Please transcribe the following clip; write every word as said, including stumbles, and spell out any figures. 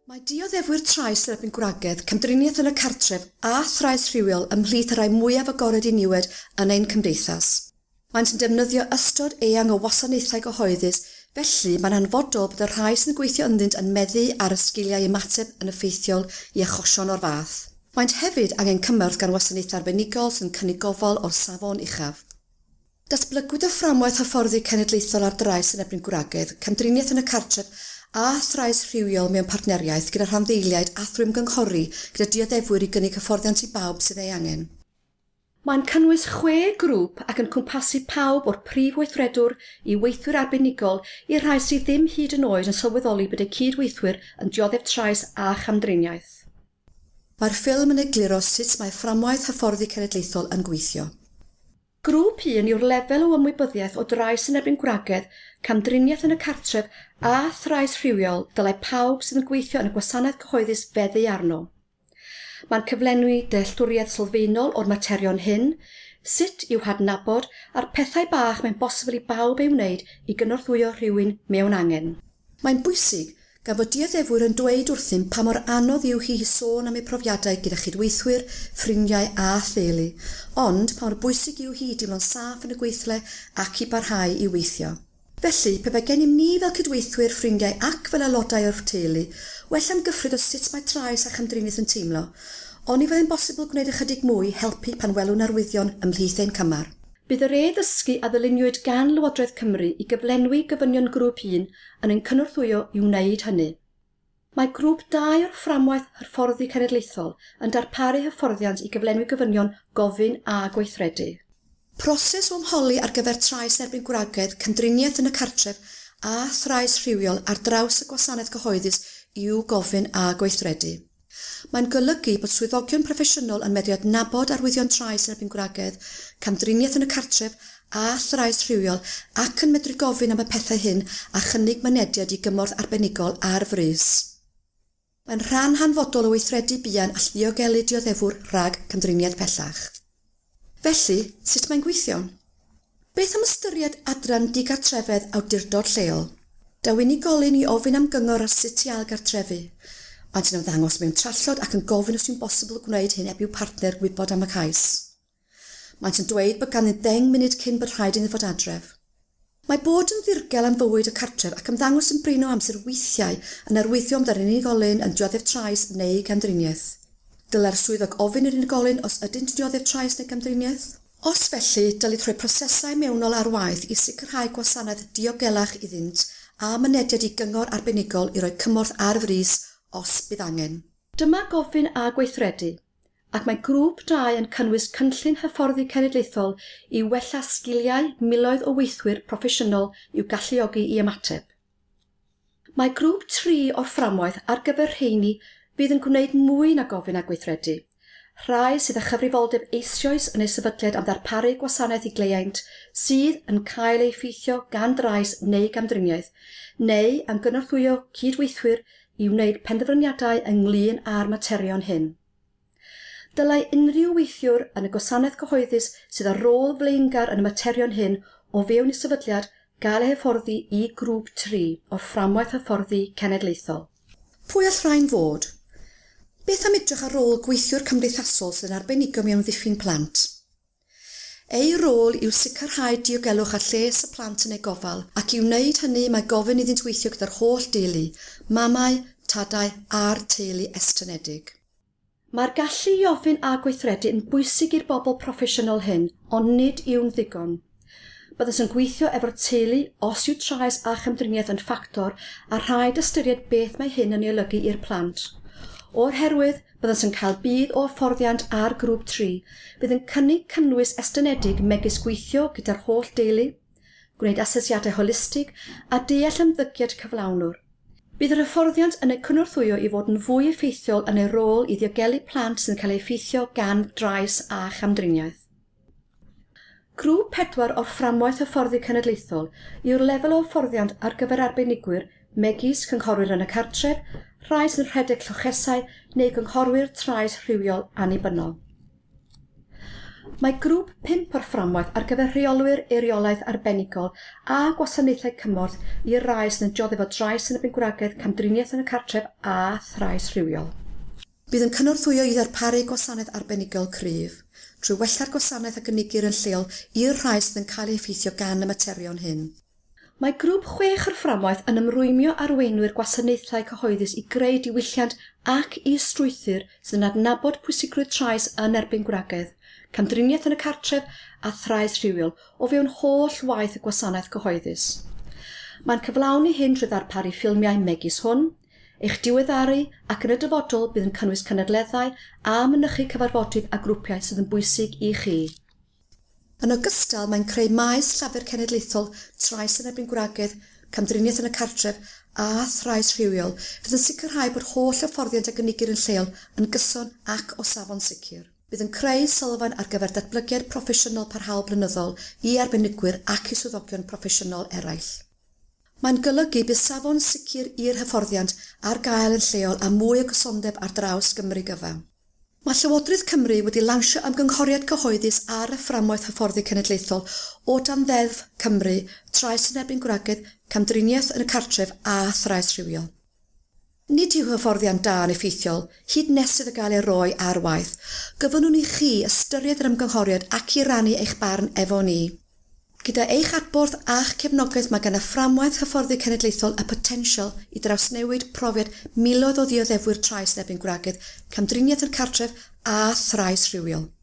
Mae dioddefwyr trais yn erbyn gwragedd, camdriniaeth yn y cartref a thrais rhywiol ymhlith y rai mwyaf agored i niwed yn ein cymdeithas. Maent yn defnyddio ystod eang o wasanaethau gyhoeddus, felly mae'n hanfodol bod y rhai sy'n gweithio ynddynt yn meddu ar y sgiliau ymateb yn effeithiol i achosion o'r fath. Maent hefyd angen cymorth gan wasanaethau arbenigol sy'n cynnig gofal o'r safon uchaf. Datblygwyd y fframwaith hyfforddi cenedlaethol ar drais yn erbyn gwragedd, camdriniaeth yn y cartref a thrais rhywiol mewn partneriaeth gyda rhanddeiliaid a thrwymgynghori gyda dioddefwyr i gynnig hyfforddiant i bawb sydd ei angen. Mae'n cynnwys chwe grŵp ac yn cwmpasu pawb o'r prif weithredwr i weithwyr arbenigol i rhai sydd ddim hyd yn oed yn sylweddoli bod eu cydweithwyr yn dioddef trais a chamdriniaeth. Mae'r ffilm yn egluro sut mae fframwaith hyfforddi cenedlaethol yn gweithio. Grŵp un yw'r lefel o ymwybyddiaeth o drais yn erbyn gwragedd, camdriniaeth yn y cartref a thrais rhywiol dylai pawb sydd yn gweithio yn y gwasanaeth cyhoeddus feddu arno. Mae'n cyflenwi dealltwriaeth sylfaenol o'r materion hyn, sut i'w hadnabod a'r pethau bach mae'n bosibl i bawb ei wneud i gynorthwyo rhywun mewn angen. Mae'n bwysig gan fod dioddefwyr yn dweud wrthym pa mor anodd yw hi sôn am ei profiadau gyda chydweithwyr, ffrindiau a theulu, ond pa mor bwysig yw hi deimlo'n saff yn y gweithle ac i barhau i weithio. Felly, pe bai gennym ni fel cydweithwyr, ffrindiau ac fel aelodau o'r teulu, well am gyffred o sut mae trais a chamdriniaeth yn teimlo, ond i fyddai'n bosibl gwneud ychydig mwy helpu pan welwn arwyddion ymhlith ein cymar. Bydd yr e-ddysgu a ddyluniwyd gan Lywodraeth Cymru i gyflenwi gofynion grŵp un yn ein cynorthwyo i wneud hynny. Mae grŵp dau o'r fframwaith hyfforddi cenedlaethol yn darparu hyfforddiant i gyflenwi gofynion gofyn a gweithredu. Proses o ymholi ar gyfer trais erbyn gwragedd, camdriniaeth yn y cartref a thrais rhywiol ar draws y gwasanaeth cyhoeddus yw gofyn a gweithredu. Mae'n golygu bod swyddogion proffesiynol yn medru adnabod arwyddion trais yn erbyn gwragedd, camdriniaeth yn y cartref a thrais rhywiol ac yn medru gofyn am y pethau hyn a chynnig mynediad i gymorth arbenigol ar frys. Mae'n rhan hanfodol o weithredu buan all ddiogelu dioddefwr rhag camdriniaeth pellach. Felly, sut mae'n gweithio? Beth am ystyried adran digartrefedd awdurdod lleol? Daw unigolyn i ofyn am gyngor ar sut i ailgartrefu. Maent yn ymddangos mewn trallod ac yn gofyn os yw'n bosibl gwneud hyn heb i'w partner wybod am y cais. Maent yn dweud bod gan ddeng munud cyn bod rhaid iddo fod adref. Mae bod yn ddirgel am fywyd y cartref ac ymddangos yn brin o amser weithiau yn arwyddion gyda'r unigolyn yn dioddef trais neu camdriniaeth. Dyla'r swyddog ofyn i'r unigolyn os ydynt dioddef trais neu camdriniaeth? Os felly, dylid rhoi prosesau mewnol ar waith i sicrhau gwasanaeth diogelach iddynt a mynediad i gyngor arbenigol i roi cymorth ar frys os bydd angen. Dyma gofyn a gweithredu, ac mae grŵp dau yn cynnwys cynllun hyfforddi cenedlaethol i wella sgiliau miloedd o weithwyr proffesiynol i'w galluogi i ymateb. Mae grŵp tri o'r fframwaith ar gyfer rheini bydd yn gwneud mwy na gofyn a gweithredu. Rhai sydd â chyfrifoldeb eisoes yn eu sefydliad am ddarparu gwasanaeth i gleiant sydd yn cael ei ffeithio gan drais neu gamdriniaeth, neu am gynorthwyo cydweithwyr i wneud penderfyniadau ynglŷn â'r materion hyn. Dylai unrhyw weithiwr yn y gwasanaeth cyhoeddus sydd ar rôl flaengar yn y materion hyn o fewn i sefydliad gael ei hyfforddi i grŵp tri o'r fframwaith hyfforddi cenedlaethol. Pwy all rhain fod? Beth am edrych ar ôl gweithiwr cymdeithasol sydd yn arbenigo mewn ddiffyn plant? Ei rôl yw sicrhau diogelwch ar lles y plant yn ei gofal ac i wneud hynny mae gofyn iddynt weithio gyda'r holl deulu, mamau, tadau a'r teulu estynedig. Mae'r gallu i ofyn a gweithredu yn bwysig i'r bobl proffesiynol hyn, ond nid yw'n ddigon. Byddais yn gweithio efo'r teulu os yw trais a chymdriniaeth yn ffactor a rhaid ystyried beth mae hyn yn ei olygu i'r plant. O'r herwydd, byddais yn cael bydd o hyfforddiant ar grŵp tri, bydd yn cynnig cynnwys estynedig megis gweithio gyda'r holl deulu, gwneud asesiadau holistig a deall ymddygiad cyflawnwr. Bydd yr hyfforddiant yn ei cynorthwyo i fod yn fwy effeithiol yn ei rôl i ddiogelu plant sy'n cael ei effeithio gan drais a chamdriniaeth. Grŵp pedwar o'r fframwaith hyfforddi cenedlaethol yw'r lefel o hyfforddiant ar gyfer arbenigwyr megis cynghorwyr yn y cartref, rhai sy'n rhedeg llochesau neu gynghorwyr trais rhywiol annibynnol. Mae grŵp pump o'r fframwaith ar gyfer rheolwyr eiriolaeth arbenigol a gwasanaethau cymorth i'r rai sy'n adiodd efo trais yn y Bengwragedd, camdriniaeth yn y cartref a thrais rhywiol. Bydd yn cynorthwyo i ddarparu gwasanaeth arbenigol cryf, trwy wella'r gwasanaeth a gynigir yn lleol i'r rai sydd yn cael ei effeithio gan y materion hyn. Mae grŵp chwech o'r fframwaith yn ymrwymio arweinwyr gwasanaethau cyhoeddus i greu diwylliant ac i strwythyr sydd yn adnabod pwysigrwydd trais yn erbyn gwragedd, camdriniaeth yn y cartref a thrais rhywiol o fewn holl waith y gwasanaeth cyhoeddus. Mae'n cyflawni hyn trwy ddarparu ffilmiau megis hwn, eich diweddaru ac yn y dyfodol bydd yn cynnwys cynadleddau a mynychu cyfarfodydd a grwpiau sydd yn bwysig i chi. Yn ogystal, mae'n creu maes llafur cenedlaethol trais yn erbyn gwragedd, camdriniaeth yn y cartref a thrais rhywiol fydd yn sicrhau bod holl hyfforddiant a gynigir yn lleol yn gyson ac o safon sicr. Bydd yn creu sylfaen ar gyfer datblygiad proffesiynol parhaol blynyddol i arbenigwyr ac i swyddogion proffesiynol eraill. Mae'n golygu bydd safon sicr i'r hyfforddiant ar gael yn lleol a mwy o gysondeb ar draws Gymru gyfan. Mae Llywodraeth Cymru wedi lansio ymgynghoriad cyhoeddus ar y fframwaith hyfforddi cenedlaethol o dan ddeddf Cymru, trais yn erbyn gwragedd, camdriniaeth yn y cartref a thrais rhywiol. Nid yw hyfforddiant da yn effeithiol, hyd nesydd y gael ei roi ar waith. Gyfynwn i chi ystyried yr ymgynghoriad ac i rannu eich barn efo ni. Gyda eich adborth a'ch cefnogaeth mae gan y fframwaith hyfforddi cenedlaethol y potensial i drawsnewid profiad miloedd o ddioddefwyr trais yn erbyn gwragedd, camdriniaeth yn cartref a thrais rhywiol.